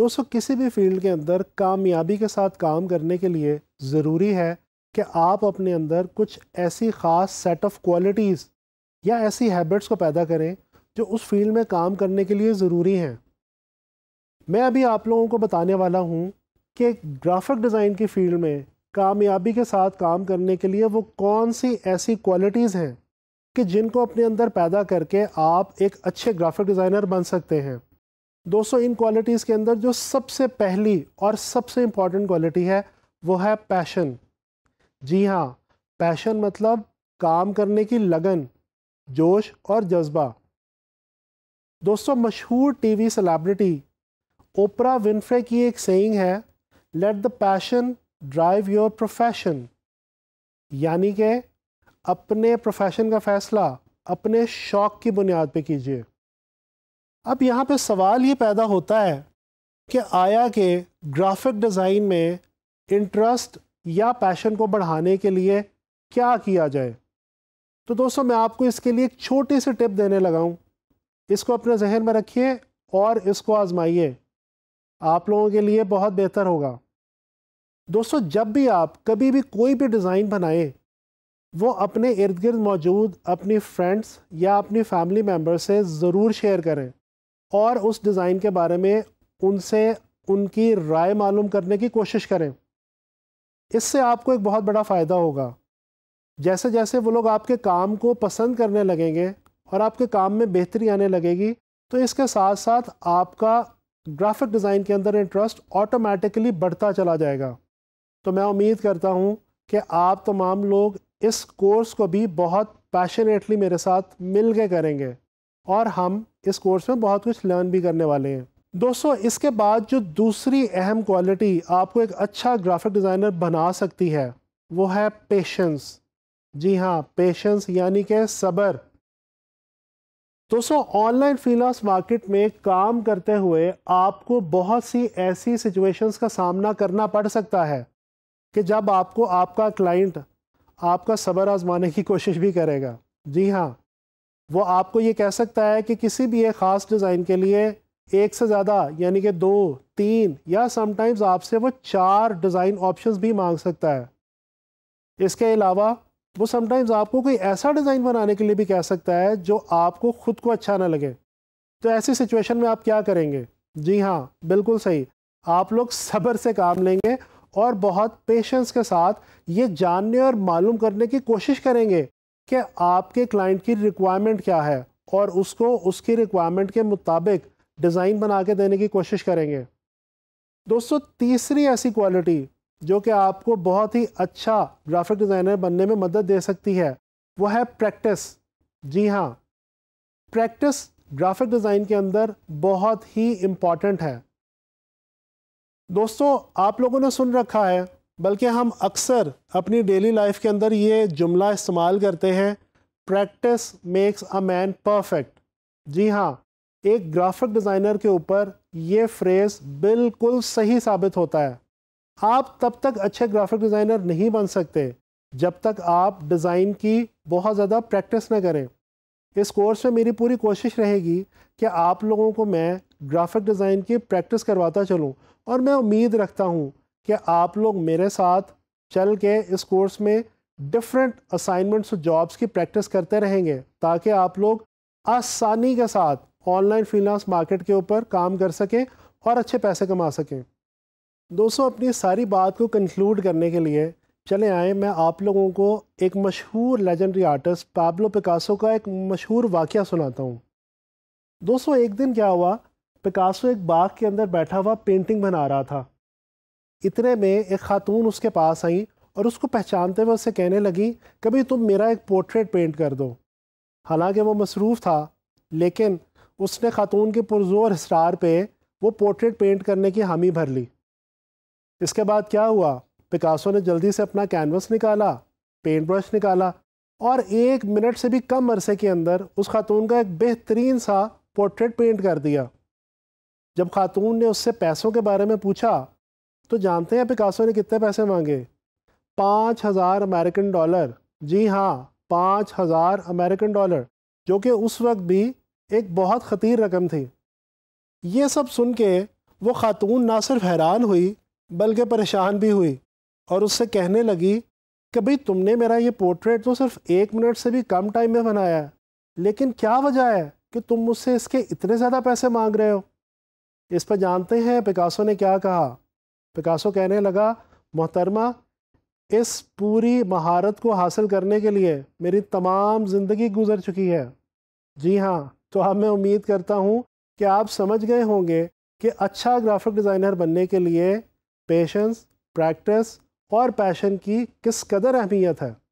दोस्तों किसी भी फील्ड के अंदर कामयाबी के साथ काम करने के लिए ज़रूरी है कि आप अपने अंदर कुछ ऐसी ख़ास सेट ऑफ क्वालिटीज़ या ऐसी हैबिट्स को पैदा करें जो उस फील्ड में काम करने के लिए ज़रूरी हैं। मैं अभी आप लोगों को बताने वाला हूँ कि ग्राफिक डिज़ाइन की फील्ड में कामयाबी के साथ काम करने के लिए वो कौन सी ऐसी क्वालिटीज़ हैं कि जिनको अपने अंदर पैदा करके आप एक अच्छे ग्राफिक डिज़ाइनर बन सकते हैं। दोस्तों इन क्वालिटीज़ के अंदर जो सबसे पहली और सबसे इम्पॉर्टेंट क्वालिटी है वो है पैशन। जी हाँ, पैशन मतलब काम करने की लगन, जोश और जज्बा। दोस्तों मशहूर टीवी सेलिब्रिटी ओपरा विनफ्रे की एक सेइंग है, let the passion drive your profession, यानी कि अपने प्रोफेशन का फैसला अपने शौक की बुनियाद पे कीजिए। अब यहाँ पे सवाल ये पैदा होता है कि आया कि ग्राफिक डिज़ाइन में इंटरेस्ट या पैशन को बढ़ाने के लिए क्या किया जाए। तो दोस्तों मैं आपको इसके लिए एक छोटी सी टिप देने लगा हूँ, इसको अपने जहन में रखिए और इसको आजमाइए, आप लोगों के लिए बहुत बेहतर होगा। दोस्तों जब भी आप कभी भी कोई भी डिज़ाइन बनाएं, वो अपने इर्द गिर्द मौजूद अपनी फ्रेंड्स या अपनी फैमिली मेम्बर से ज़रूर शेयर करें और उस डिज़ाइन के बारे में उनसे उनकी राय मालूम करने की कोशिश करें। इससे आपको एक बहुत बड़ा फ़ायदा होगा। जैसे जैसे वो लोग आपके काम को पसंद करने लगेंगे और आपके काम में बेहतरी आने लगेगी, तो इसके साथ साथ आपका ग्राफिक डिज़ाइन के अंदर इंटरेस्ट ऑटोमेटिकली बढ़ता चला जाएगा। तो मैं उम्मीद करता हूँ कि आप तमाम लोग इस कोर्स को भी बहुत पैशनेटली मेरे साथ मिल के करेंगे और हम इस कोर्स में बहुत कुछ लर्न भी करने वाले हैं। दोस्तों इसके बाद जो दूसरी अहम क्वालिटी आपको एक अच्छा ग्राफिक डिज़ाइनर बना सकती है वो है पेशेंस। जी हाँ, पेशेंस यानी कि सब्र। दोस्तों ऑनलाइन फ्रीलांस मार्केट में काम करते हुए आपको बहुत सी ऐसी सिचुएशंस का सामना करना पड़ सकता है कि जब आपको आपका क्लाइंट आपका सब्र आजमाने की कोशिश भी करेगा। जी हाँ, वो आपको ये कह सकता है कि किसी भी एक ख़ास डिज़ाइन के लिए एक से ज़्यादा यानी कि 2, 3 या समटाइम्स आपसे वो 4 डिज़ाइन ऑप्शंस भी मांग सकता है। इसके अलावा वो समटाइम्स आपको कोई ऐसा डिज़ाइन बनाने के लिए भी कह सकता है जो आपको ख़ुद को अच्छा ना लगे। तो ऐसी सिचुएशन में आप क्या करेंगे? जी हाँ, बिल्कुल सही, आप लोग सब्र से काम लेंगे और बहुत पेशेंस के साथ ये जानने और मालूम करने की कोशिश करेंगे कि आपके क्लाइंट की रिक्वायरमेंट क्या है और उसको उसकी रिक्वायरमेंट के मुताबिक डिज़ाइन बना के देने की कोशिश करेंगे। दोस्तों तीसरी ऐसी क्वालिटी जो कि आपको बहुत ही अच्छा ग्राफिक डिज़ाइनर बनने में मदद दे सकती है वो है प्रैक्टिस। जी हाँ, प्रैक्टिस ग्राफिक डिज़ाइन के अंदर बहुत ही इम्पॉर्टेंट है। दोस्तों आप लोगों ने सुन रखा है, बल्कि हम अक्सर अपनी डेली लाइफ के अंदर ये जुमला इस्तेमाल करते हैं, practice makes a man perfect. जी हाँ, एक ग्राफिक डिज़ाइनर के ऊपर ये फ्रेज़ बिल्कुल सही साबित होता है। आप तब तक अच्छे ग्राफिक डिज़ाइनर नहीं बन सकते जब तक आप डिज़ाइन की बहुत ज़्यादा प्रैक्टिस न करें। इस कोर्स में मेरी पूरी कोशिश रहेगी कि आप लोगों को मैं ग्राफिक डिज़ाइन की प्रैक्टिस करवाता चलूँ और मैं उम्मीद रखता हूँ कि आप लोग मेरे साथ चल के इस कोर्स में डिफरेंट असाइनमेंट्स और जॉब्स की प्रैक्टिस करते रहेंगे ताकि आप लोग आसानी के साथ ऑनलाइन फ्रीलांस मार्केट के ऊपर काम कर सकें और अच्छे पैसे कमा सकें। दोस्तों अपनी सारी बात को कंक्लूड करने के लिए चले आए मैं आप लोगों को एक मशहूर लेजेंडरी आर्टिस्ट पाब्लो पिकासो का एक मशहूर वाक़या सुनाता हूँ। दोस्तों एक दिन क्या हुआ, पिकासो एक बाग के अंदर बैठा हुआ पेंटिंग बना रहा था। इतने में एक खातून उसके पास आई और उसको पहचानते हुए उससे कहने लगी, कभी तुम मेरा एक पोर्ट्रेट पेंट कर दो। हालांकि वो मसरूफ़ था, लेकिन उसने खातून के पुरज़ोर इसरार पे वो पोर्ट्रेट पेंट करने की हामी भर ली। इसके बाद क्या हुआ, पिकासो ने जल्दी से अपना कैनवस निकाला, पेंट ब्रश निकाला और 1 मिनट से भी कम अरसे के अंदर उस खातून का एक बेहतरीन सा पोर्ट्रेट पेंट कर दिया। जब खातून ने उससे पैसों के बारे में पूछा तो जानते हैं पिकासो ने कितने पैसे मांगे? 5,000 अमेरिकन डॉलर। जी हाँ, 5,000 अमेरिकन डॉलर, जो कि उस वक्त भी एक बहुत ख़तीर रकम थी। ये सब सुन के वो खातून ना सिर्फ हैरान हुई बल्कि परेशान भी हुई और उससे कहने लगी कि भाई तुमने मेरा ये पोर्ट्रेट तो सिर्फ 1 मिनट से भी कम टाइम में बनाया है, लेकिन क्या वजह है कि तुम मुझसे इसके इतने ज़्यादा पैसे मांग रहे हो। इस पर जानते हैं पिकासो ने क्या कहा। पिकासो कहने लगा, मोहतरमा, इस पूरी महारत को हासिल करने के लिए मेरी तमाम ज़िंदगी गुजर चुकी है। जी हाँ, तो अब मैं उम्मीद करता हूँ कि आप समझ गए होंगे कि अच्छा ग्राफिक डिज़ाइनर बनने के लिए पेशेंस, प्रैक्टिस और पैशन की किस कदर अहमियत है।